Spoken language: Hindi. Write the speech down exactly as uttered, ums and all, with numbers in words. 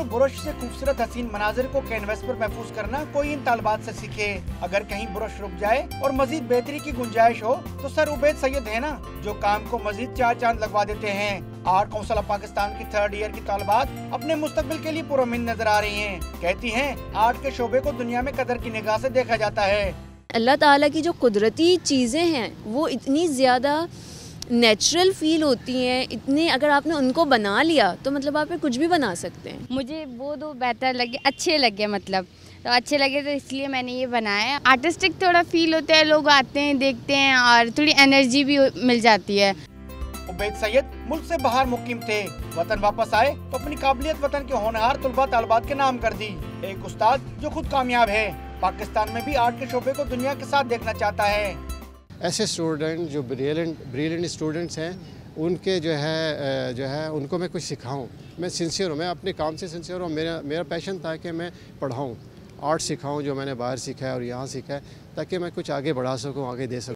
ब्रश से खूबसूरत हसीन मनाजिर को कैनवस पर महफूज करना कोई इन तालबात से सीखे। अगर कहीं ब्रश रुक जाए और मजीद बेहतरी की गुंजाइश हो तो सर उबैद सैयद है ना, जो काम को मजीद चार चांद लगवा देते हैं। आर्ट काउंसिल ऑफ पाकिस्तान की थर्ड ईयर की तालबात अपने मुस्तकबिल के लिए पुरउम्मीद नजर आ रही हैं। कहती हैं आर्ट के शोबे को दुनिया में कदर की निगाह से देखा जाता है। अल्लाह ताला की जो कुदरती चीज़ें हैं वो इतनी ज़्यादा नेचुरल फील होती हैं, इतने अगर आपने उनको बना लिया तो मतलब आप कुछ भी बना सकते हैं। मुझे वो दो बेहतर लगे, अच्छे लगे, मतलब तो अच्छे लगे तो इसलिए मैंने ये बनाया है। आर्टिस्टिक थोड़ा फील होता है, लोग आते हैं देखते हैं और थोड़ी एनर्जी भी मिल जाती है। उबैद सैयद मुल्क से बाहर मुकीम थे, वतन वापस आए तो अपनी काबिलियत वतन के होनहार तुलबा तालबात के नाम कर दी। एक उस्ताद जो खुद कामयाब है, पाकिस्तान में भी आर्ट के शोबे को दुनिया के साथ देखना चाहता है। ऐसे स्टूडेंट जो ब्रिलियंट ब्रिलियंट स्टूडेंट्स हैं, उनके जो है जो है उनको मैं कुछ सिखाऊं। मैं सिंसियर हूँ, मैं अपने काम से सिंसियर हूँ। मेरा मेरा पैशन था कि मैं पढ़ाऊँ, आर्ट सिखाऊँ जो मैंने बाहर सीखा है और यहाँ सीखा है, ताकि मैं कुछ आगे बढ़ा सकूँ, आगे दे सकूँ।